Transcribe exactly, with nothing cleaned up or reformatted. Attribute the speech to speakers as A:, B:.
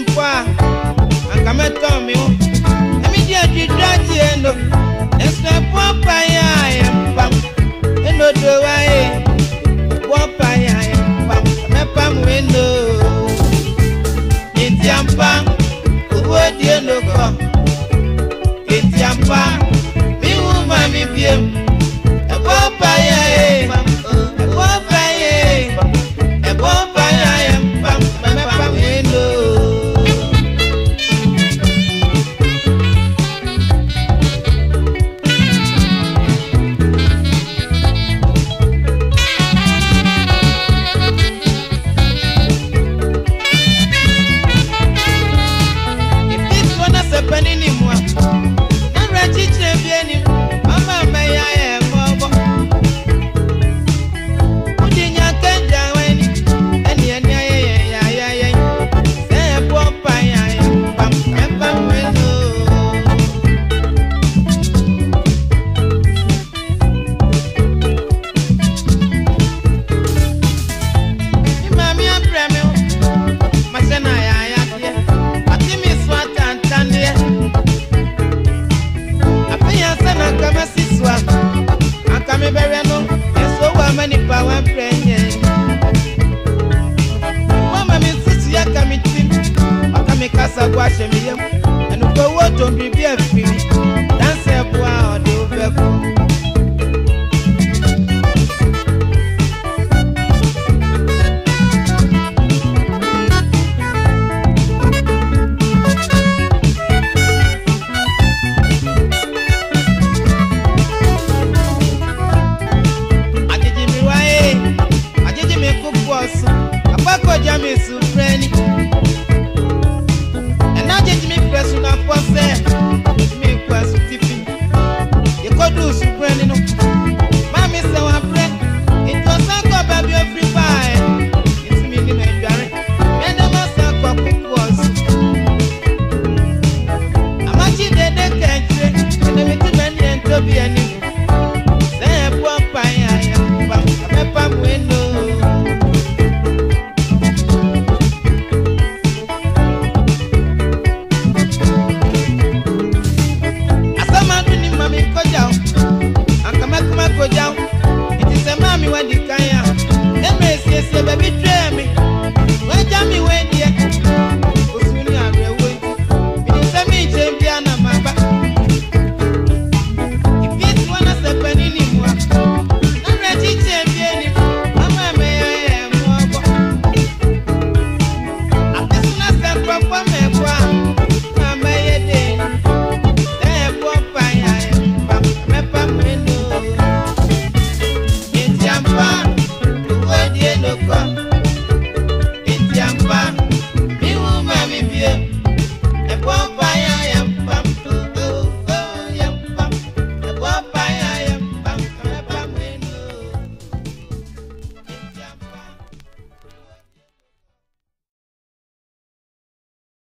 A: mpa akame tomi o emi dia didati endo esne papa ya yempa endo do wae papa ya yempa me pam endo itiampa uwo di endo ko itiampa mi wu ma mi biem e papa ya e papa ya e papa ya yempa me pam endo penini mwa nra chiche bieni mama meya e mobo udinya kenja weni eni eni aye ya ya ya se popa ya ya pam pam weno imami apreme masena ya ya tie atimi swata ntande sana kama siswa akame bereno eso wa mani power prenye mama mi sisi ya kamitim akame kasa kwa shemiyem enu ko woto bibi afiri dance bua ode obeko Jami supreni and now just me press on a force me press tipping you could do supreni no mommy so I pray it was a go baby every pie it's me in my diary and I must have a cook was I'm actually dead the country and I'm to many and to be any say a poor pie I am a pam window down. It is a mommy when the kaya. Then may say, say, baby, try me. When Jammy went here, Osuni and Railway. It is a me, champion, and my back. If it's one of the penny anymore, I'm ready, champion. I'm may I am more. I just not stand for me. I'm may a day. Then, what I am, my papa. Itiampa, mi wu mami bie.